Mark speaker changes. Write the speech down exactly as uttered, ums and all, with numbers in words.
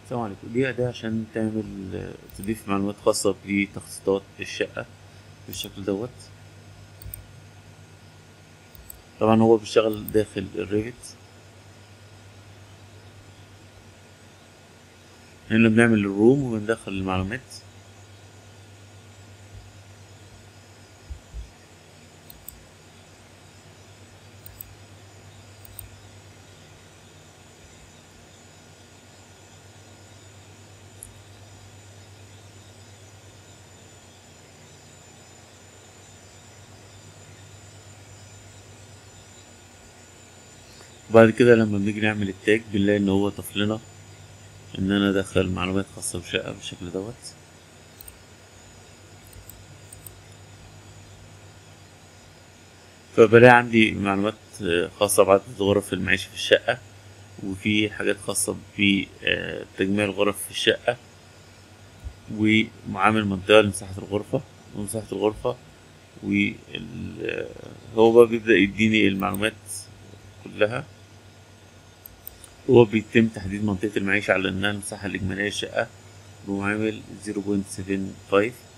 Speaker 1: السلام عليكم. دي أداة عشان تعمل تضيف معلومات خاصة بتخطيطات الشقة بالشكل دوت. طبعا هو بيشتغل داخل الريفت. هنا بنعمل الروم وبندخل المعلومات. وبعد كده لما بنيجي نعمل التاج بنلاقي ان هو ضاف لنا ان انا ادخل معلومات خاصة بالشقة بالشكل دوت. فبلاقي عندي معلومات خاصة بعدد غرف المعيشة في الشقة، وفي حاجات خاصة بتجميع الغرف في الشقة، ومعامل منطقة لمساحة الغرفة ومساحة الغرفة. وهو بقى بيبدأ يديني المعلومات كلها. هو بيتم تحديد منطقة المعيشة على إنها المساحة الإجمالية للشقة بمعامل زيرو بوينت سفن فايف.